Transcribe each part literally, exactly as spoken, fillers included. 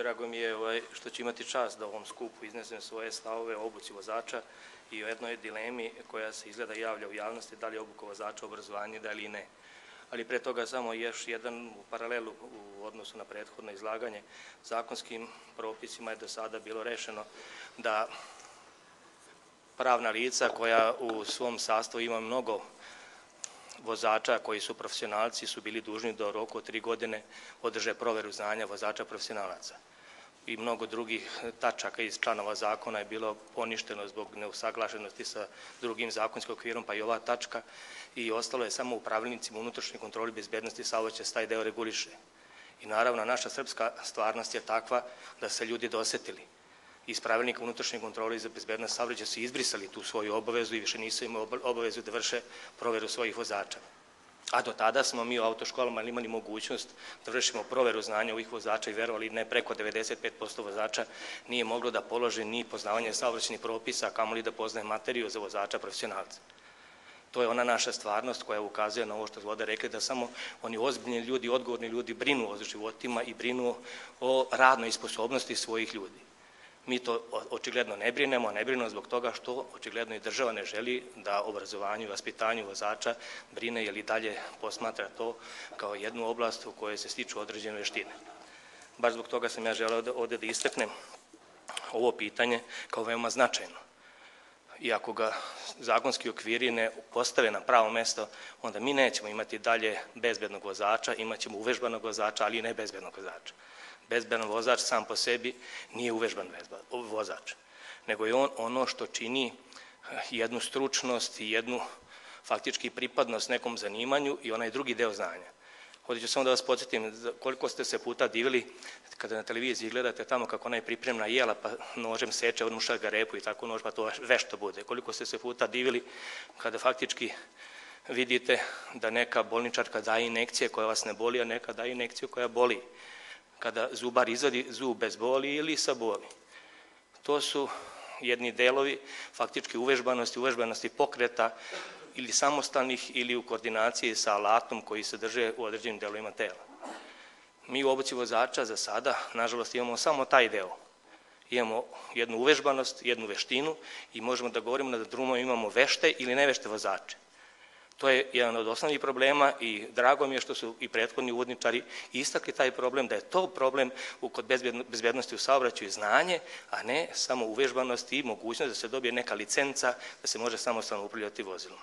Drago mi je što ću imati čast da u ovom skupu iznesem svoje stavove o obuci vozača i o jednoj dilemi koja se izgleda javlja u javnosti, da li je obuka vozača obrazovanje, da li ne. Ali pre toga samo još jedan u paralelu u odnosu na prethodno izlaganje. Zakonskim propisima je do sada bilo rešeno da pravna lica koja u svom sastavu ima mnogo vozača koji su profesionalci su bili dužni do roku od tri godine održe proveru znanja vozača profesionalaca. I mnogo drugih tačaka iz članova zakona je bilo poništeno zbog neusaglašenosti sa drugim zakonskim okvirom, pa i ova tačka, i ostalo je samo u pravilnicima unutrašnje kontrole bezbednosti saobraćaja taj deo reguliše. I naravno, naša srpska stvarnost je takva da se ljudi dosetili. Iz pravilnika unutrašnje kontrole za bezbednost saobraćaja su izbrisali tu svoju obavezu i više nisu imali obavezu da vrše proveru svojih vozača. A do tada smo mi u autoškolama imali mogućnost da vršimo proveru znanja ovih vozača i verovali ne, preko devedeset pet posto vozača nije moglo da položi ni poznavanje saobraćajnih propisa, a kamoli da poznaje materiju za vozača profesionalca. To je ona naša stvarnost koja ukazuje na ovo što smo ovde rekli, da samo oni ozbiljni ljudi, odgovorni ljudi brinu o životima i brinu o radnoj sposobnosti svojih ljudi. Mi to očigledno ne brinemo, a ne brinemo zbog toga što očigledno i država ne želi da obrazovanju i vaspitanju vozača brine ili dalje posmatra to kao jednu oblast u kojoj se stiču određene veštine. Baš zbog toga sam ja želeo ovde da istaknem ovo pitanje kao veoma značajno. I ako ga zakonski okviri ne postave na pravo mesto, onda mi nećemo imati dalje bezbednog vozača, imat ćemo uvežbanog vozača, ali i ne bezbednog vozača. Bezbedan vozač sam po sebi nije uvežban vozač, nego je on ono što čini jednu stručnost i jednu faktički pripadnost nekom zanimanju i onaj drugi deo znanja. Ovdje ću samo da vas podsjetim koliko ste se puta divili kada na televiziji gledate tamo kako ona je pripremna jela pa nožem seče, odmuša ga repu i tako nož pa to vešto bude. Koliko ste se puta divili kada faktički vidite da neka bolničarka daje injekcije koja vas ne boli, a neka daje injekciju koja boli. Kada zubar izvadi zub bez boli ili sa boli. To su jedni delovi faktički uvežbanosti, uvežbanosti pokreta ili samostalnih ili u koordinaciji sa alatom koji se drže u određenim delovima tela. Mi u obuci vozača za sada, nažalost, imamo samo taj deo. Imamo jednu uvežbanost, jednu veštinu i možemo da govorimo da drumom imamo vešte ili nevešte vozače. To je jedan od osnovnih problema i drago mi je što su i prethodni uvodničari istakli taj problem, da je to problem kod bezbednosti u saobraćaju znanje, a ne samo uvežbanost i mogućnost da se dobije neka licenca da se može samostalno upravljati vozilom.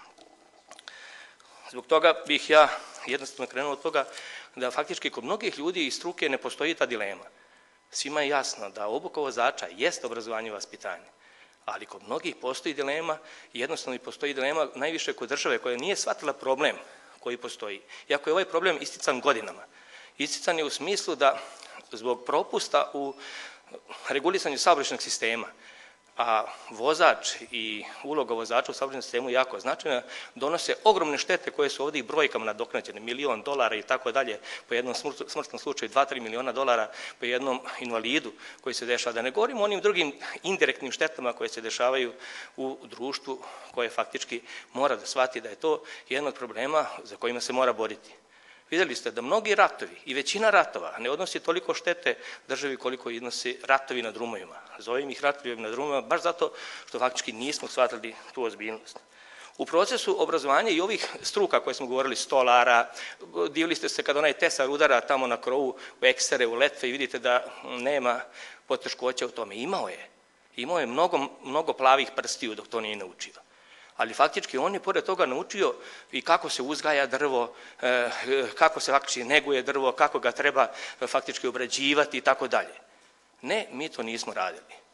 Zbog toga bih ja jednostavno krenuo od toga da faktički kod mnogih ljudi iz struke ne postoji ta dilema. Svima je jasno da obuka vozača jeste obrazovanje i vaspitanje. Ali kod mnogih postoji dilema, jednostavno i postoji dilema najviše kod države koja nije shvatila problem koji postoji. Iako je ovaj problem istican godinama. Istican je u smislu da zbog propusta u regulisanju saobraćajnog sistema, a vozač i uloga vozača u saobraćajnom sistemu jako značajna, donose ogromne štete koje su ovdje i brojkama nadoknađene, milion dolara i tako dalje, po jednom smrtnom slučaju dva do tri miliona dolara, po jednom invalidu koji se dešava. Da ne govorimo o onim drugim indirektnim štetama koje se dešavaju u društvu koje faktički mora da shvati da je to jedan od problema za kojima se mora boriti. Vidjeli ste da mnogi ratovi i većina ratova ne odnosi toliko štete državi koliko odnosi ratovi na drumovima. Zovem ih ratovi na drumovima baš zato što faktički nismo shvatili tu ozbiljnost. U procesu obrazovanja i ovih struka koje smo govorili, stolara, divili ste se kada onaj tesar udara tamo na krovu u eksere, u letve i vidite da nema poteškoća u tome. Imao je. Imao je mnogo, mnogo plavih prstiju dok to nije naučio. Ali faktički on je pored toga naučio i kako se uzgaja drvo, kako se faktički neguje drvo, kako ga treba faktički obrađivati i tako dalje. Ne, mi to nismo radili.